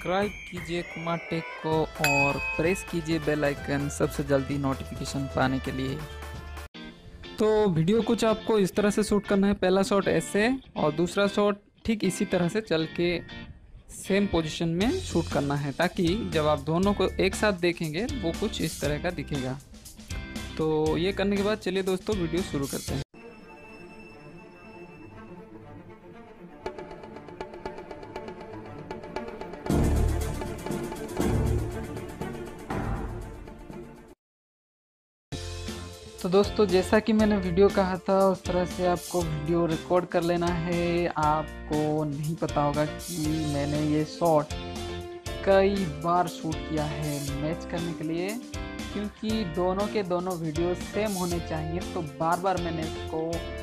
Subscribe कीजिए Kumar take को और प्रेस कीजिए बेल आइकन सबसे जल्दी नोटिफिकेशन पाने के लिए। तो वीडियो कुछ आपको इस तरह से शूट करना है, पहला शॉट ऐसे और दूसरा शॉट ठीक इसी तरह से चल के सेम पोजीशन में शूट करना है, ताकि जब आप दोनों को एक साथ देखेंगे वो कुछ इस तरह का दिखेगा। तो ये करने के बाद चलिए दोस्तों वीडियो शुरू करते हैं। तो दोस्तों जैसा कि मैंने वीडियो कहा था उस तरह से आपको वीडियो रिकॉर्ड कर लेना है। आपको नहीं पता होगा कि मैंने ये शॉट कई बार शूट किया है मैच करने के लिए, क्योंकि दोनों के दोनों वीडियो सेम होने चाहिए। तो बार बार मैंने इसको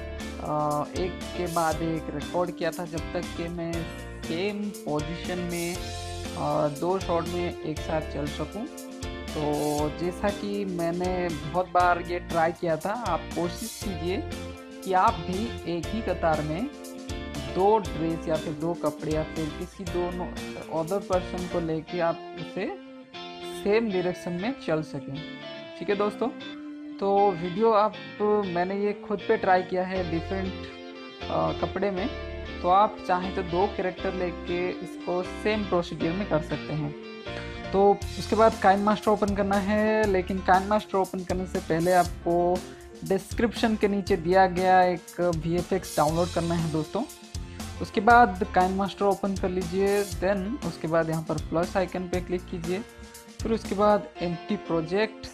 एक के बाद एक रिकॉर्ड किया था, जब तक कि मैं सेम पोजीशन में दो शॉट में एक साथ चल सकूं। तो जैसा कि मैंने बहुत बार ये ट्राई किया था, आप कोशिश कीजिए कि आप भी एक ही कतार में दो ड्रेस या फिर दो कपड़े या फिर किसी दोनों अदर पर्सन को लेके आप उसे सेम डायरेक्शन में चल सकें। ठीक है दोस्तों, तो वीडियो आप मैंने ये खुद पे ट्राई किया है डिफरेंट कपड़े में। तो आप चाहें तो दो कैरेक्टर लेके इसको सेम प्रोसीजर में कर सकते हैं। तो उसके बाद काइनमास्टर ओपन करना है, लेकिन काइनमास्टर ओपन करने से पहले आपको डिस्क्रिप्शन के नीचे दिया गया एक VFX डाउनलोड करना है दोस्तों। उसके बाद काइनमास्टर ओपन कर लीजिए, देन उसके बाद यहाँ पर प्लस आइकन पे क्लिक कीजिए। फिर उसके बाद एम्प्टी प्रोजेक्ट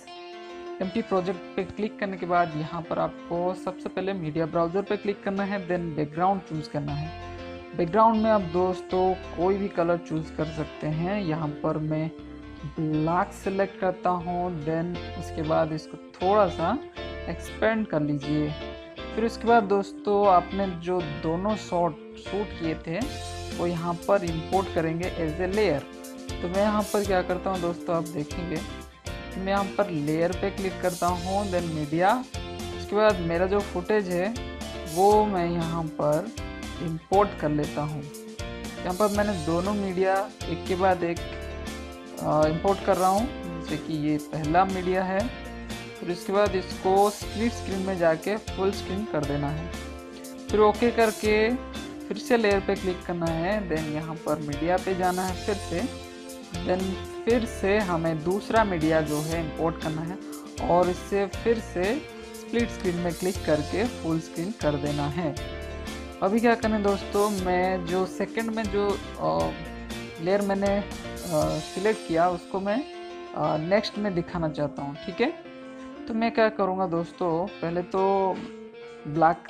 पे क्लिक करने के बाद यहाँ पर आपको सबसे पहले मीडिया ब्राउज़र पे क्लिक करना है, देन बैकग्राउंड चूज़ करना है। बैकग्राउंड में आप दोस्तों कोई भी कलर चूज़ कर सकते हैं। यहाँ पर मैं ब्लैक सेलेक्ट करता हूँ, देन उसके बाद इसको थोड़ा सा एक्सपेंड कर लीजिए। फिर उसके बाद दोस्तों आपने जो दोनों शॉट शूट किए थे वो यहाँ पर इंपोर्ट करेंगे एज ए लेयर। तो मैं यहाँ पर क्या करता हूँ दोस्तों, आप देखेंगे कि मैं यहाँ पर लेयर पे क्लिक करता हूँ, देन मीडिया। उसके बाद मेरा जो फुटेज है वो मैं यहाँ पर इंपोर्ट कर लेता हूँ। यहाँ पर मैंने दोनों मीडिया एक के बाद एक इंपोर्ट कर रहा हूँ, जैसे कि ये पहला मीडिया है। फिर इसके बाद इसको स्प्लिट स्क्रीन में जाके फुल स्क्रीन कर देना है। फिर ओके करके फिर से लेयर पे क्लिक करना है, देन यहाँ पर मीडिया पे जाना है फिर से, देन फिर से हमें दूसरा मीडिया जो है इंपोर्ट करना है और इससे फिर से स्प्लिट स्क्रीन में क्लिक करके फुल स्क्रीन कर देना है। अभी क्या करना है दोस्तों, मैं जो सेकंड में जो लेयर मैंने सिलेक्ट किया उसको मैं नेक्स्ट में दिखाना चाहता हूँ। ठीक है, तो मैं क्या करूँगा दोस्तों, पहले तो ब्लैक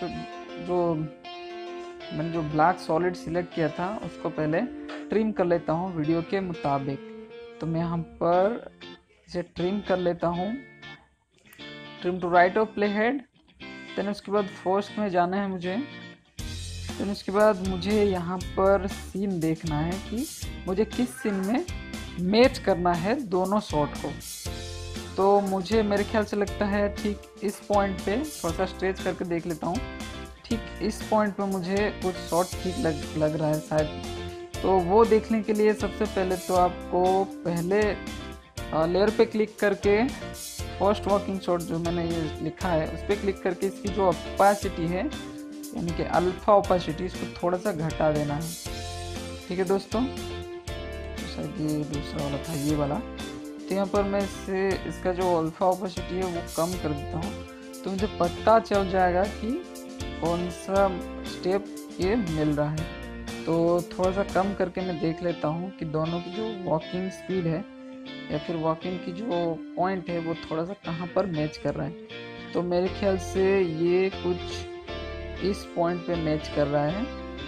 मैंने जो ब्लैक सॉलिड सिलेक्ट किया था उसको पहले ट्रिम कर लेता हूँ वीडियो के मुताबिक। तो मैं यहाँ पर इसे ट्रिम कर लेता हूँ, trim to right of play head. Then उसके बाद फर्स्ट में जाना है मुझे। देन उसके बाद मुझे यहाँ पर सीन देखना है कि मुझे किस सीन में मैच करना है दोनों शॉट को। तो मुझे मेरे ख्याल से लगता है ठीक इस पॉइंट पे, थोड़ा सा स्ट्रेच करके देख लेता हूँ, ठीक इस पॉइंट पे मुझे कुछ शॉट ठीक लग रहा है शायद। तो वो देखने के लिए सबसे पहले तो आपको पहले लेयर पे क्लिक करके फर्स्ट वर्किंग शॉट जो मैंने ये लिखा है उस पर क्लिक करके इसकी जो ऑपेसिटी है यानी कि अल्फा ऑपेसिटी, इसको थोड़ा सा घटा देना है। ठीक है दोस्तों, शायद ये दूसरा वाला था, ये वाला। तो यहाँ पर मैं इसका जो अल्फा ऑपेसिटी है वो कम कर देता हूँ, तो मुझे पता चल जाएगा कि कौन सा स्टेप ये मिल रहा है। तो थोड़ा सा कम करके मैं देख लेता हूँ कि दोनों की जो वॉकिंग स्पीड है या फिर वॉकिंग की जो पॉइंट है वो थोड़ा सा कहाँ पर मैच कर रहा है। तो मेरे ख्याल से ये कुछ इस पॉइंट पे मैच कर रहा है।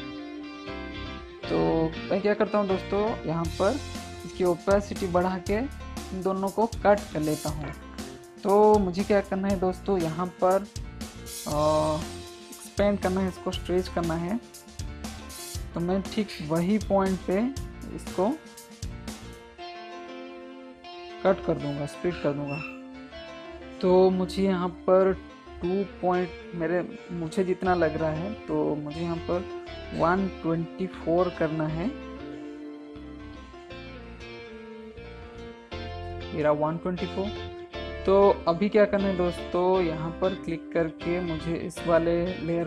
तो मैं क्या करता हूँ दोस्तों, यहाँ पर इसकी ओपेसिटी बढ़ा के इन दोनों को कट कर लेता हूँ। तो मुझे क्या करना है दोस्तों, यहाँ पर एक्सपेंड करना है, इसको स्ट्रेच करना है। तो मैं ठीक वही पॉइंट पे इसको कट कर दूंगा, स्प्लिट कर दूंगा। तो मुझे यहाँ पर 2 पॉइंट मुझे जितना लग रहा है, तो मुझे यहाँ पर 124 करना है। मेरा 124। तो अभी क्या करना है दोस्तों, यहाँ पर क्लिक करके मुझे इस वाले लेयर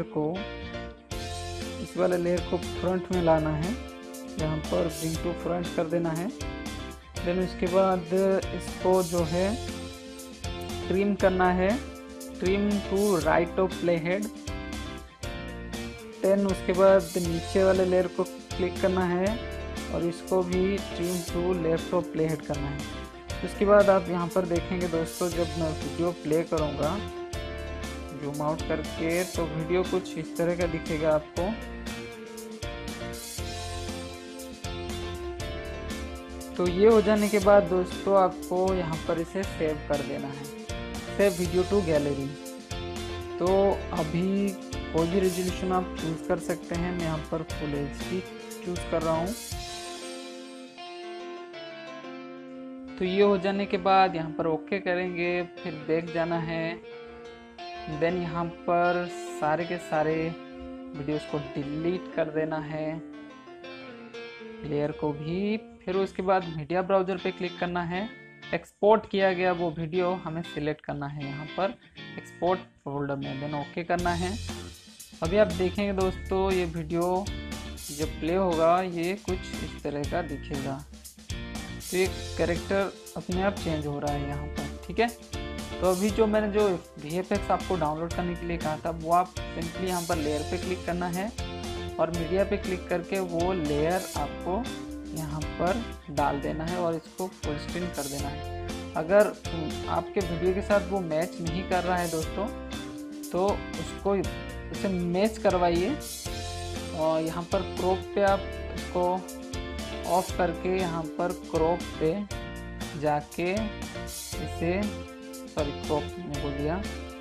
को फ्रंट में लाना है। यहाँ पर ब्रिंग टू फ्रंट कर देना है। देन उसके बाद इसको जो है ट्रिम करना है, trim to right of play head. Then उसके बाद नीचे वाले लेयर को क्लिक करना है और इसको भी trim to left of play head करना है। उसके बाद आप यहाँ पर देखेंगे दोस्तों, जब मैं वीडियो प्ले करूँगा जूम आउट करके, तो वीडियो कुछ इस तरह का दिखेगा आपको। तो ये हो जाने के बाद दोस्तों आपको यहाँ पर इसे सेव कर देना है, सेव वीडियो टू गैलरी। तो अभी कोई भी रेजोल्यूशन आप चूज़ कर सकते हैं। मैं यहाँ पर फुल HD चूज़ कर रहा हूँ। तो ये हो जाने के बाद यहाँ पर ओके करेंगे, फिर बैक जाना है। देन यहाँ पर सारे के सारे वीडियोस को डिलीट कर देना है, लेयर को भी। फिर उसके बाद मीडिया ब्राउज़र पे क्लिक करना है। एक्सपोर्ट किया गया वो वीडियो हमें सिलेक्ट करना है यहाँ पर एक्सपोर्ट फोल्डर में, देन ओके करना है। अभी आप देखेंगे दोस्तों, ये वीडियो जब प्ले होगा ये कुछ इस तरह का दिखेगा। तो ये कैरेक्टर अपने आप चेंज हो रहा है यहाँ पर, ठीक है। तो अभी जो मैंने जो VFX आपको डाउनलोड करने के लिए कहा था, वो आप सिंपली यहाँ पर लेयर पे क्लिक करना है और मीडिया पे क्लिक करके वो लेयर आपको यहाँ पर डाल देना है और इसको फुल स्क्रीन कर देना है। अगर आपके वीडियो के साथ वो मैच नहीं कर रहा है दोस्तों, तो उसे मैच करवाइए और यहाँ पर क्रॉप पे आप इसको ऑफ करके यहाँ पर क्रॉप पे जाके इसे क्रॉप मैंने बोल दिया,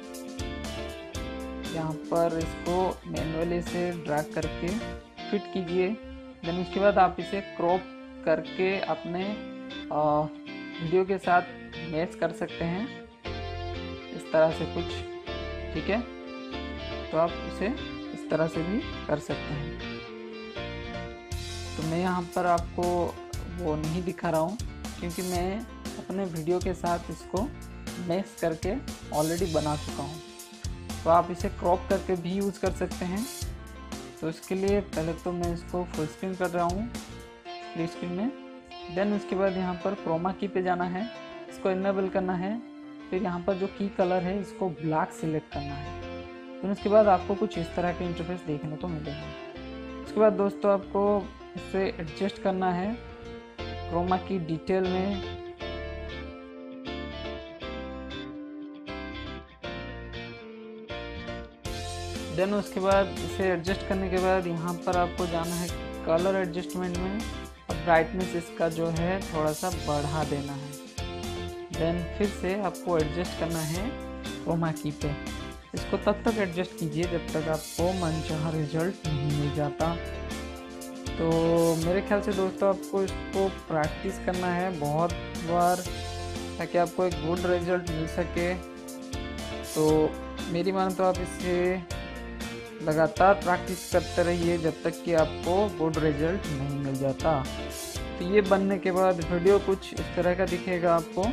यहाँ पर इसको मैनुअली से ड्रैग करके फिट कीजिए। देन उसके बाद आप इसे क्रॉप करके अपने वीडियो के साथ मैच कर सकते हैं इस तरह से कुछ, ठीक है। तो आप इसे इस तरह से भी कर सकते हैं। तो मैं यहाँ पर आपको वो नहीं दिखा रहा हूँ क्योंकि मैं अपने वीडियो के साथ इसको मैच करके ऑलरेडी बना चुका हूँ। तो आप इसे क्रॉप करके भी यूज़ कर सकते हैं। तो इसके लिए पहले तो मैं इसको फुल स्क्रीन कर रहा हूँ फुल स्क्रीन में। देन उसके बाद यहाँ पर क्रोमा की पे जाना है, इसको इनेबल करना है। फिर यहाँ पर जो की कलर है इसको ब्लैक सिलेक्ट करना है। फिर उसके बाद आपको कुछ इस तरह के इंटरफेस देखने को मिलेगा। उसके बाद दोस्तों आपको इसे एडजस्ट करना है क्रोमा की डिटेल में। देन उसके बाद इसे एडजस्ट करने के बाद यहाँ पर आपको जाना है कलर एडजस्टमेंट में और ब्राइटनेस इसका जो है थोड़ा सा बढ़ा देना है। देन फिर से आपको एडजस्ट करना है क्रोमा की पे। इसको तब तक एडजस्ट कीजिए जब तक आपको मनचाहा रिजल्ट नहीं मिल जाता। तो मेरे ख्याल से दोस्तों आपको इसको प्रैक्टिस करना है बहुत बार ताकि आपको एक गुड रिजल्ट मिल सके। तो मेरी माने तो आप इसे लगातार प्रैक्टिस करते रहिए जब तक कि आपको गुड रिजल्ट नहीं मिल जाता। तो ये बनने के बाद वीडियो कुछ इस तरह का दिखेगा आपको,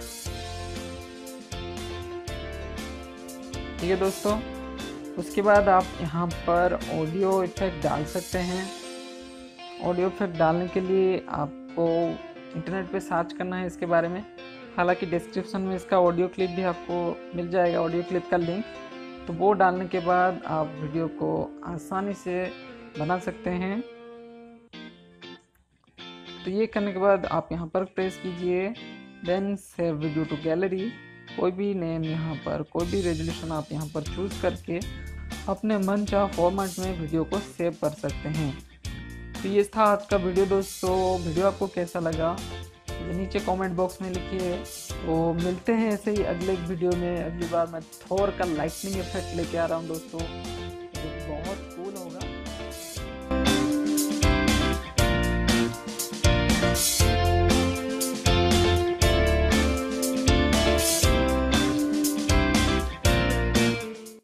ठीक है दोस्तों। उसके बाद आप यहाँ पर ऑडियो इफेक्ट डाल सकते हैं। ऑडियो इफेक्ट डालने के लिए आपको इंटरनेट पे सर्च करना है इसके बारे में। हालांकि डिस्क्रिप्शन में इसका ऑडियो क्लिप भी आपको मिल जाएगा, ऑडियो क्लिप का लिंक। तो वो डालने के बाद आप वीडियो को आसानी से बना सकते हैं। तो ये करने के बाद आप यहाँ पर प्रेस कीजिए, then save video to gallery. कोई भी नेम यहाँ पर, कोई भी रेजोल्यूशन आप यहाँ पर चूज़ करके अपने मनचाहा फॉर्मेट में वीडियो को सेव कर सकते हैं। तो ये था आज का वीडियो दोस्तों। वीडियो आपको कैसा लगा तो नीचे कमेंट बॉक्स में लिखिए। तो मिलते हैं ऐसे ही अगले वीडियो में। अगली बार मैं थोर का लाइटनिंग इफेक्ट लेके आ रहा हूँ दोस्तों।